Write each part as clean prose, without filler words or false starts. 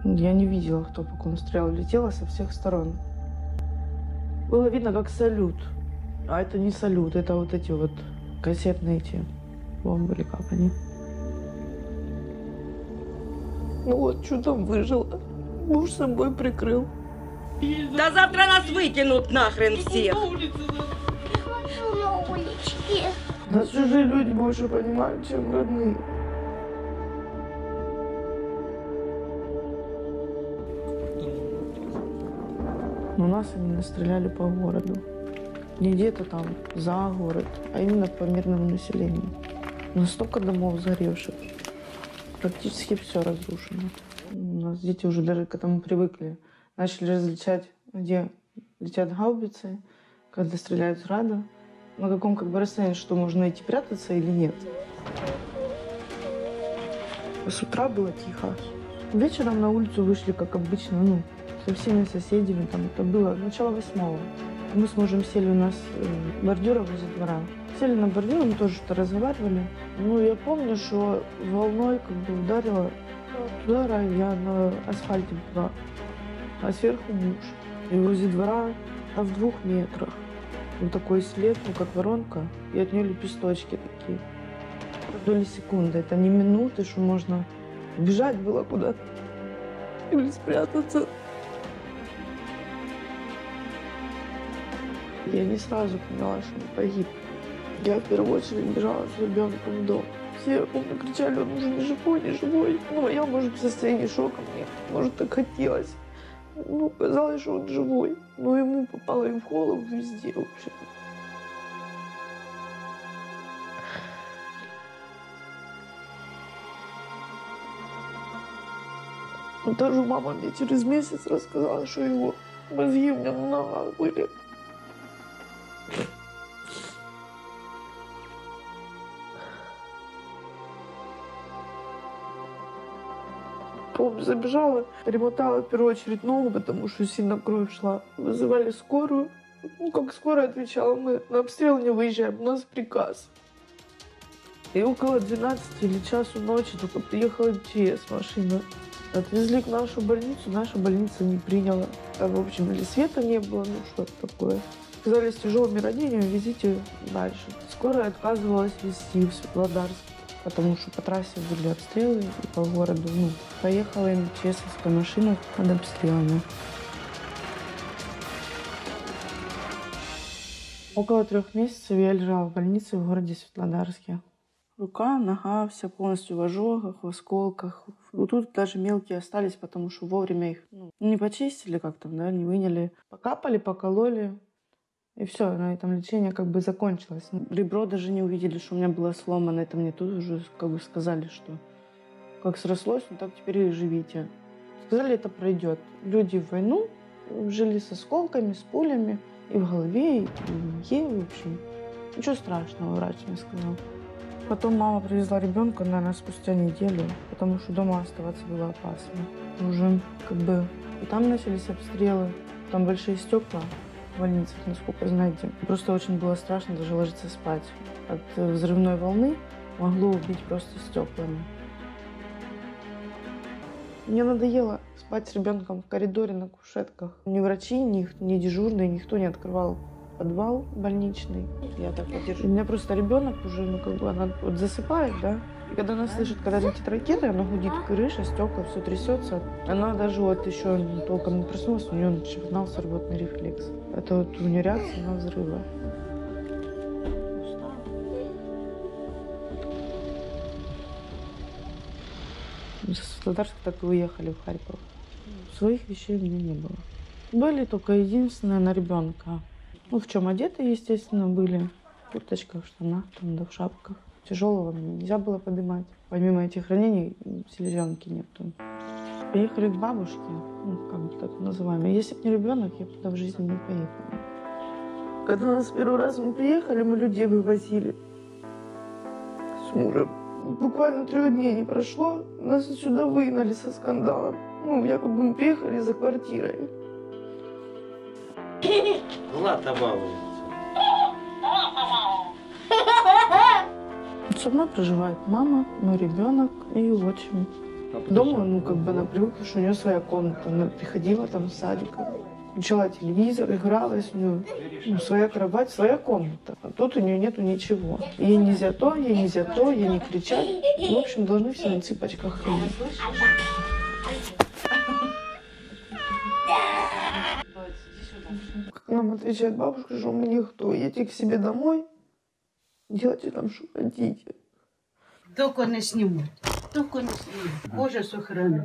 Я не видела, кто по кому стрелял. Летела со всех сторон. Было видно, как салют. А это не салют, это вот эти вот кассетные эти бомбы или как они. Ну вот, чудом выжила. Муж собой прикрыл. Да завтра нас выкинут нахрен всех. Хочу на уличке. Нас чужие люди больше понимают, чем родные. У нас они настреляли по городу. Не где-то там за город, а именно по мирному населению. Настолько домов сгоревших. Практически все разрушено. У нас дети уже даже к этому привыкли. Начали различать, где летят гаубицы, когда стреляют с града, на каком как бы расстоянии, что можно идти прятаться или нет. С утра было тихо. Вечером на улицу вышли, как обычно, со всеми соседями. Там это было начало 8-го. Мы с мужем сели, у нас бордюра возле двора. Сели на бордюр, мы тоже что-то разговаривали. Я помню, что волной как бы ударила от удара, я на асфальте была, а сверху муж. И возле двора, в 2 метрах. Вот такой след, как воронка, и от нее лепесточки такие. Доли секунды, это не минуты, что можно бежать было куда-то или спрятаться. Я не сразу поняла, что он погиб. Я в первую очередь бежала с ребенком в дом. Все, помню, кричали, он уже не живой, не живой. Я, может, в состоянии шока, мне, может, так хотелось. Казалось, что он живой. Но ему попало и в голову, везде, в общем. Даже мама мне через месяц рассказала, что его мозги у меня на ногах были. Помню, забежала, перемотала в первую очередь ногу, потому что сильно кровь шла. Вызывали скорую. Как скорая отвечала, мы на обстрел не выезжаем, у нас приказ. И около 12 или часу ночи только приехала МЧС машина. Отвезли к нашу больницу, наша больница не приняла. Там, в общем, или света не было, что-то такое. Сказали, с тяжелыми ранениями везите дальше. Скорая отказывалась везти в Светлодарск, потому что по трассе были обстрелы и по городу. Поехала МЧСовская машина под обстрелами. Около 3 месяцев я лежала в больнице в городе Светлодарске. Рука, нога, вся полностью в ожогах, в осколках. Тут даже мелкие остались, потому что вовремя их не почистили как-то, не выняли. Покапали, покололи. И все, на этом лечение как бы закончилось. Ребро даже не увидели, что у меня было сломано. Это мне тут уже как бы сказали, что как срослось, так теперь и живите. Сказали, это пройдет. Люди в войну жили с осколками, с пулями и в голове, и в ноге, в общем. Ничего страшного, врач мне сказал. Потом мама привезла ребенка, наверное, спустя неделю, потому что дома оставаться было опасно. Уже как бы и там начались обстрелы, там большие стекла в больницах, насколько знаете. Просто очень было страшно даже ложиться спать. От взрывной волны могло убить просто стеклами. Мне надоело спать с ребенком в коридоре на кушетках. Ни врачи, ни дежурные, никто не открывал подвал больничный. Я так подержу. У меня просто ребенок уже, она вот засыпает, да? И когда она слышит, когда летит ракета, она гудит, крыша, стекла, все трясется. Она даже еще толком не проснулась, у нее начинался рвотный рефлекс. Это у нее реакция на взрывы. Со Светлодарска так и уехали в Харьков. Своих вещей у меня не было. Были только единственное на ребенка. В чем одеты, естественно, были. В курточках, в штанах, в шапках. Тяжелого мне нельзя было поднимать. Помимо этих ранений, селезенки нету. Поехали к бабушке, как бы так называемой. Если бы не ребенок, я бы туда в жизни не поехала. Когда нас первый раз мы приехали, мы людей вывозили с мужем. Буквально 3 дней не прошло, нас отсюда выгнали со скандалом. Якобы мы приехали за квартирой. Ладно, балуется. Со мной проживает мама, мой ребенок и отчим. Дома, ну, как бы она привыкла, что у нее своя комната. Она приходила там с садика, включала телевизор, игралась, у нее своя кровать, своя комната. А тут у нее нету ничего. Ей нельзя то, ей нельзя то, ей не кричать. В общем, должны все на цыпочках ходить. Как нам отвечает бабушка, что мы никто. Едьте к себе домой, делайте там, что хотите. Только не снимут. Только не снимут. Боже, сохрани.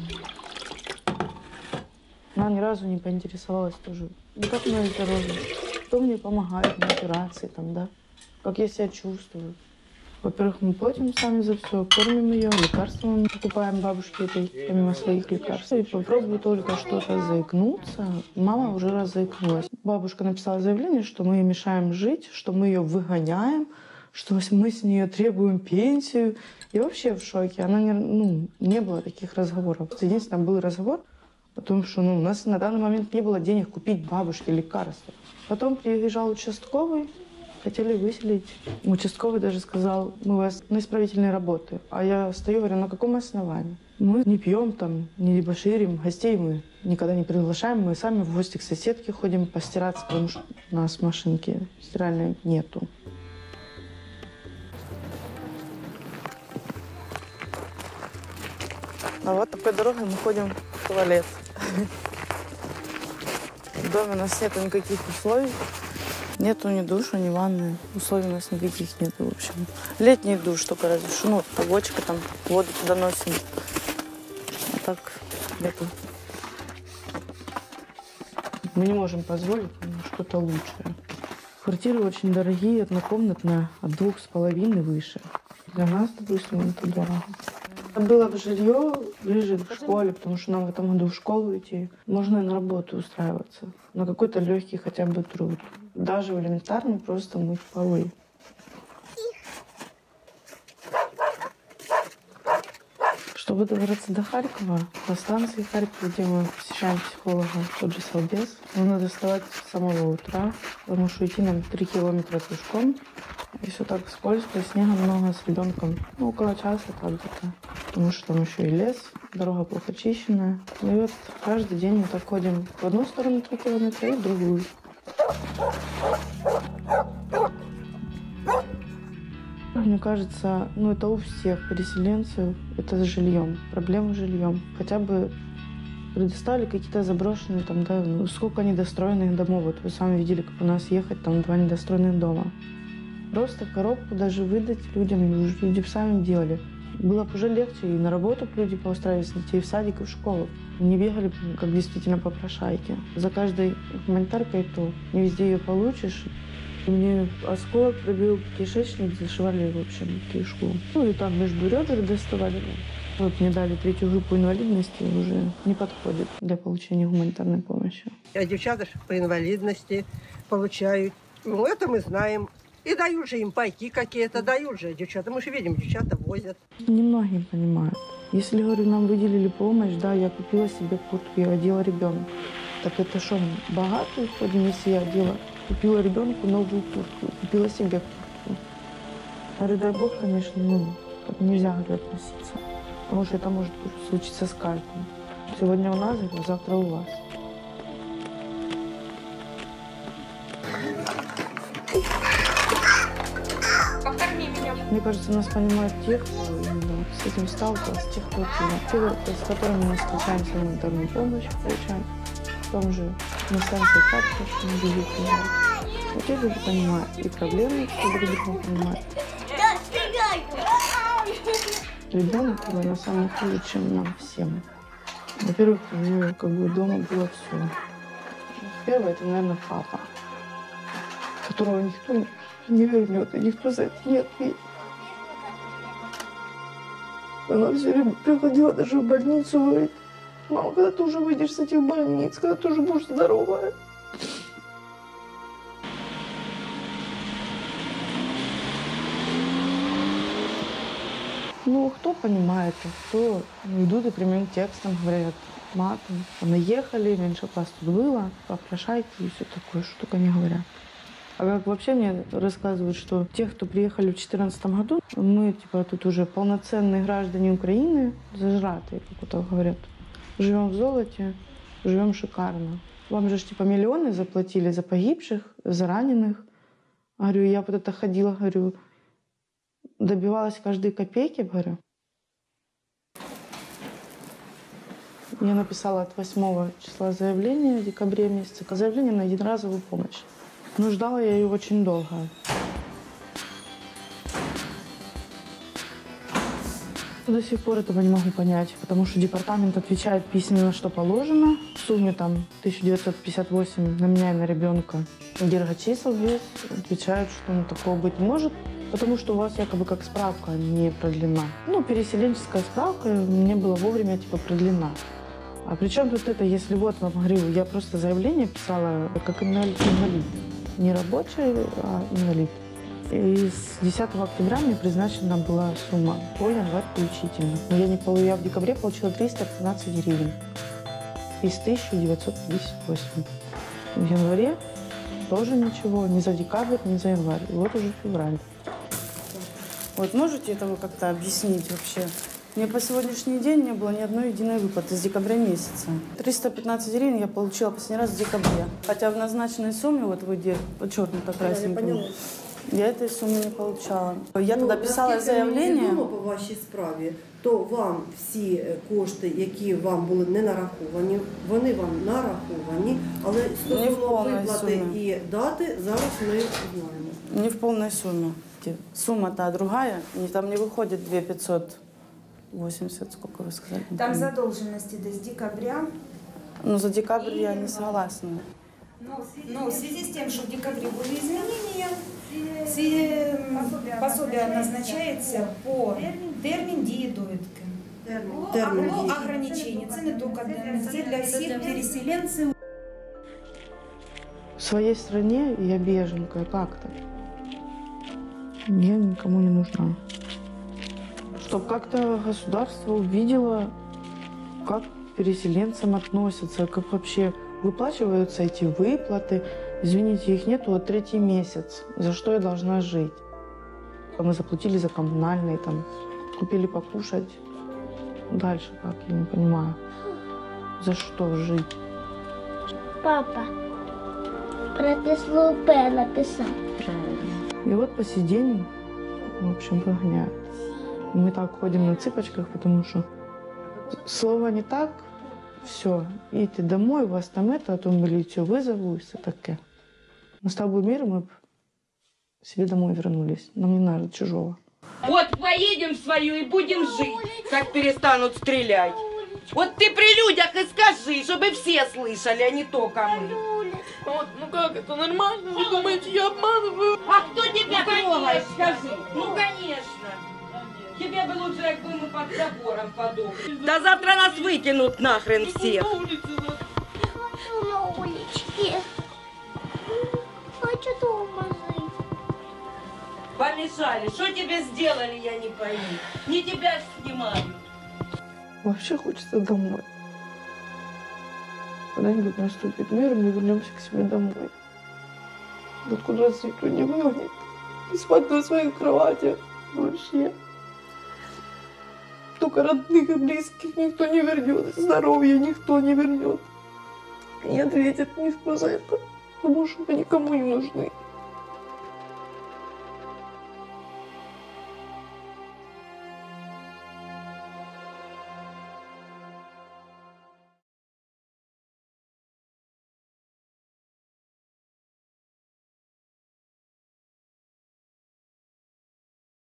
Она ни разу не поинтересовалась тоже, ну как мое здоровье, кто мне помогает на операции, там, да, как я себя чувствую. Во-первых, мы платим сами за все, кормим ее, лекарства мы покупаем бабушке этой, помимо своих лекарств. И попробую только что-то заикнуться, мама уже раз заикнулась. Бабушка написала заявление, что мы ей мешаем жить, что мы ее выгоняем, что мы с нее требуем пенсию. И вообще в шоке. Она не было таких разговоров. Единственное, был разговор о том, что у нас на данный момент не было денег купить бабушке лекарства. Потом приезжал участковый, хотели выселить. Участковый даже сказал, мы у вас на исправительные работы. А я стою, говорю, на каком основании? Мы не пьем там, не дебоширим, гостей мы никогда не приглашаем. Мы сами в гости к соседке ходим постираться, потому что у нас машинки стиральной нету. А вот такой дорогой мы ходим в туалет. В доме у нас нету никаких условий. Нету ни душа, ни ванны. Условий у нас никаких нету, в общем. Летний душ только разве что. Ну, побочка там, воду туда носим. А так нету. Мы не можем позволить что-то лучшее. Квартиры очень дорогие, однокомнатная, от 2,5 выше. Для нас, допустим, это дорого. Было бы жилье ближе к школе, потому что нам в этом году в школу идти. Можно и на работу устраиваться, на какой-то легкий хотя бы труд. Даже элементарно просто мыть полы. Чтобы добраться до Харькова, до станции Харькова, где мы посещаем психолога, тот же Солбес, нужно вставать с самого утра, потому что идти нам 3 километра пешком. И все так скользко, снега много с ребенком. Ну, около часа так где-то. Потому что там еще и лес, дорога плохо очищенная. И вот каждый день мы так ходим в одну сторону 3 километра и в другую. Мне кажется, это у всех переселенцев, это с жильем, проблемы с жильем. Хотя бы предоставили какие-то заброшенные там, да, сколько недостроенных домов. Вот вы сами видели, как у нас ехать, там 2 недостроенных дома. Просто коробку даже выдать людям, люди бы сами делали. Было бы уже легче, и на работу люди поустраивались, детей в садик и в школу. Не бегали, как действительно попрошайки. За каждой гуманитаркой то не везде ее получишь. Мне осколок пробил кишечник, зашивали, в общем, кишку. И там между ребер доставали. Вот мне дали 3-ю группу инвалидности, уже не подходит для получения гуманитарной помощи. А девчата по инвалидности получают. Это мы знаем. И дают же им пайки какие-то, дают же девчата. Мы же видим, девчата возят. Немногие понимают. Если, говорю, нам выделили помощь, да, я купила себе куртку, я одела ребенка. Так это что, богатые ходим, если я одела? Купила ребенку новую куртку, купила себе куртку. Говорю, дай Бог, конечно, так нельзя, говорю, относиться. Потому что это может случиться с каждым. Сегодня у нас, завтра у вас. Мне кажется, нас понимают те, кто именно с этим сталкивался, те, кто с которыми мы встречаемся, гуманитарную помощь получаем. В том же на станции Харьков, что мы люди приезжают. Вот те люди понимают и проблемы, что других не понимают. Ребенок его на самом хуже, чем нам всем. Во-первых, у нее дома было все. Первое, это, наверное, папа, которого никто не вернет, и никто за это не ответит. Она все время приходила даже в больницу, говорит: мама, когда ты уже выйдешь с этих больниц, когда ты уже будешь здоровая? Кто понимает, а кто идут и прямым текстом говорят матом. Наехали, меньше вас тут было, попрошайки и все такое, что только не говорят. А как вообще мне рассказывают, что те, кто приехали в 2014 году, мы типа тут уже полноценные граждане Украины, зажратые, как это говорят. Живем в золоте, живем шикарно. Вам же типа миллионы заплатили за погибших, за раненых. Говорю, я вот это ходила, говорю, добивалась каждой копейки, говорю. Я написала от 8 числа заявление в декабре месяце, заявление на единоразовую помощь. Но ждала я ее очень долго. До сих пор этого не могу понять, потому что департамент отвечает письменно, что положено. В сумме там 1958 на меня и на ребенка. Герга чисел вес отвечают, что такого быть не может, потому что у вас якобы как справка не продлена. Ну, переселенческая справка не была вовремя типа продлена. А при чем тут это, если вот вам говорю, я просто заявление писала как инвалид. Не рабочий, а инвалид. И с 10 октября мне призначена была сумма по январь включительно. Но я в декабре получила 315 гривен из 1958. В январе тоже ничего, ни за декабрь, ни за январь. И вот уже февраль. Вот можете это вы как-то объяснить вообще? Мне по сегодняшний день не было ни одной единой выплаты с декабря месяца. 315 гривен я получила последний раз в декабре. Хотя в назначенной сумме, вот вы где подчеркнуто красненьким, я этой суммы не получала. Я тогда писала заявление. Відомо по вашій справі, то вам всі кошти, які вам були не нараховані, вони вам нараховані, але стосовно виплати і дати зараз ми знаємо. Не в полной сумме. Сумма та другая, там не выходит 2580, сколько вы сказали? Там задолженности до декабря. Ну, за декабрь я не согласна. Но в связи с тем, что в декабре были изменения, пособие назначается по термин дії довідки. Ограничения. Це не тільки для всіх переселенців. В своей стране я беженка, как-то. Я никому не нужна. Чтобы как-то государство увидело, как к переселенцам относятся, как вообще выплачиваются эти выплаты. Извините, их нету вот 3-й месяц. За что я должна жить? Мы заплатили за коммунальные, там, купили покушать. Дальше как, я не понимаю. За что жить? Папа, про те слово П написал. И вот по сей день, в общем, прогоняют. Мы так ходим на цыпочках, потому что слово не так, все, идите домой, у вас там это, а то милицию вызову, и все такое. Настал бы мир, мы бы себе домой вернулись. Нам не надо чужого. Вот поедем в свою и будем жить, как перестанут стрелять. Вот ты при людях и скажи, чтобы все слышали, а не только мы. Вот, ну как, это нормально? Вы думаете, я обманываю? А кто тебя трогает, скажи? Ну, конечно. Тебе бы лучше, как бы мы под забором подохли. Да завтра нас выкинут нахрен всех. Хочу на уличке. Хочу дома жить. Помешали. Что тебе сделали, я не пойму. Не тебя снимают. Вообще хочется домой. Когда-нибудь наступит мир, мы вернемся к себе домой. Откуда нас никто не выгонит. И спать на своих кроватях. Вообще. Только родных и близких никто не вернет. Здоровье никто не вернет. Не ответит никто за это. Потому что мы никому не нужны.